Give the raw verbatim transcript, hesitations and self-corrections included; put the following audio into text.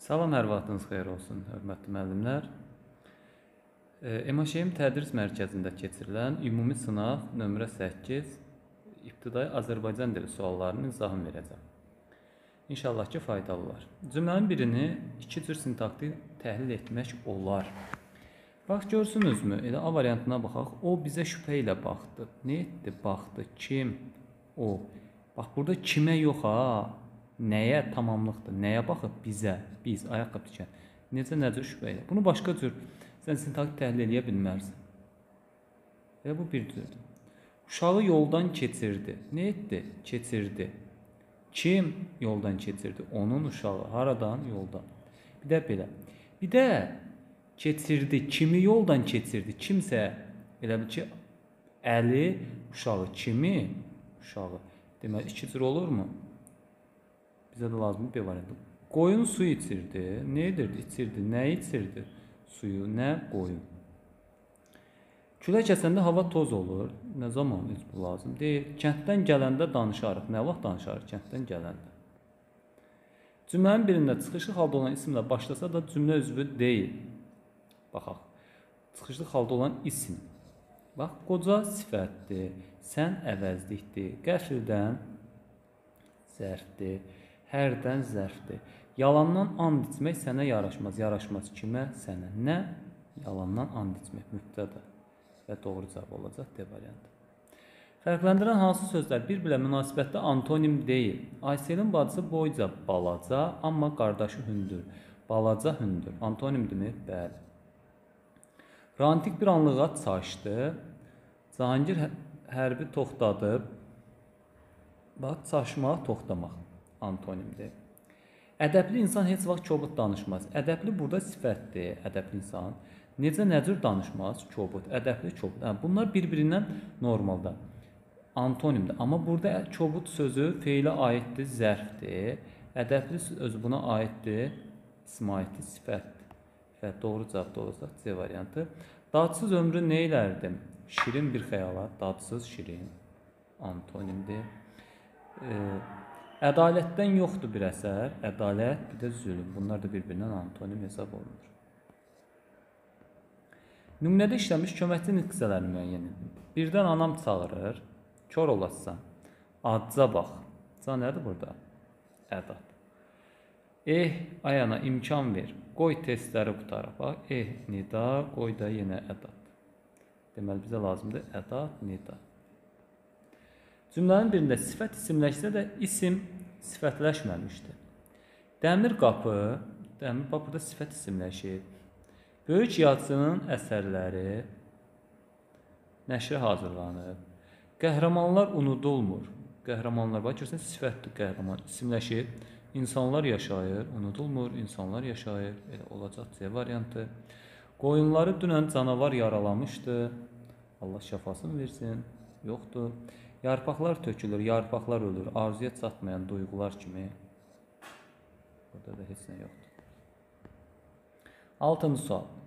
Salam, hər vaxtınız xeyir olsun, hörmətli müəllimlər. EMAŞEM tədris mərkəzində keçirilən ümumi sınaq nömrə səkkiz ibtidai Azərbaycan dili suallarının izahını verəcəm. İnşallah ki, faydalı olar. Cümlənin birini iki cür sintaktik təhlil etmək olar. Bax, görsünüzmü? Elə A variantına baxaq. O bizə şübhə ilə baxdı. Nə etdi? Baxdı. Kim? O. Bax, burada kimə yox ha? Nəyə tamamlıqdır? Nəyə baxıb? Bizə. Biz. Ayaqqabı tikən. Necə, necə şübhə ilə? Bunu başqa cür sən sintaktik təhlil edə bilmərsən. Elə bu bir cürdür. Uşağı yoldan keçirdi. Nə etdi? Keçirdi. Kim yoldan keçirdi? Onun uşağı. Haradan? Yoldan. Bir də belə. Bir də keçirdi. Kimi yoldan keçirdi? Kimsə, elə bil ki, əli uşağı. Kimi? Uşağı. Deməli, iki cür olurmu? Bizə də lazımdır B variantı. Qoyun su içirdi. Nə edirdi? İçirdi. Nə içirdi? Suyu. Nə? Qoyun. Külək əsəndə hava toz olur. Nə zaman heç bu lazım deyil. Kənddən gələndə danışarıq. Nə vaxt danışarıq? Kənddən gələndə. Cümlənin birində çıxışlı halda olan isimlə başlasa da cümlə üzvü deyil. Baxaq. Çıxışlı halda olan isim. Bax, qoca sifətdir. Sən əvəzlikdir. Qəfildən zərfdir. Hərdən zərfdir. Yalandan and içmək sənə yaraşmaz. Yaraşmaz kimə? Sənə. Nə? Yalandan and içmək. Mübtəda. Və doğru cavab olacaq D variantı. Fərqləndirən hansı sözlər bir-birlə münasibətdə antonim deyil? Ayselin bacısı boyca balaca, amma qardaşı hündür. Balaca hündür. Antonimdirmi? Bəli. Romantik bir anlığa çaşdı. Cahangir hərbi toxtadıb. Bax, çaşmaq, toxtamaq. Antonimdir. Ədəbli insan heç vaxt kobud danışmaz. Ədəbli burada sifətdir. Ədəbli insan. Necə, nəcür danışmaz? Kobud. Ədəbli, kobud. Yəni, bunlar bir-birindən normalda. Antonimdir. Amma burada kobud sözü feilə aiddir, zərfdir. Ədəbli özü buna aiddir, ismə aiddir, sifətdir. Və doğru cavab da olacaq C variantı. Dadsız ömrü neylərdir? Şirin bir xəyalat. Dadsız, şirin. Antonimdir. Ee, ədalətdən yoxdur bir əsər. Ədalət, bir də zülm. Bunlar da bir-birindən antonim hesab olunur. Nümunədə işləmiş köməkçi nitqçələr müəyyən edin. Birdən anam çağırır. Kör olassan. Adca bax. Ca nədir burada? Ədat. Eh, ayana imkan ver. Qoy testləri qutaraq. Bax, eh, nida, qoy da yenə ədat. Deməli, bizə lazımdır ədat, nida. Cümlənin birində sifət isimləşsə də isim sifətləşməmişdir. Dəmir qapı, dəmir qapı burada sifət isimləşir. Böyük yazıcının əsərləri nəşrə hazırlanıb. Qəhrəmanlar unudulmur. Qəhrəmanlar, bax, görsən, sifətdir qəhrəman. İsimləşir. İnsanlar yaşayır, unudulmur. İnsanlar yaşayır. Elə olacaq C variantı. Qoyunları dünən canavar yaralamışdı. Allah şəfasını versin. Yoxdur. Yarpaqlar tökülür, yarpaqlar ölür. Arzuya çatmayan duyğular kimi. Burada da heç nə yoxdur. Altıncı sual.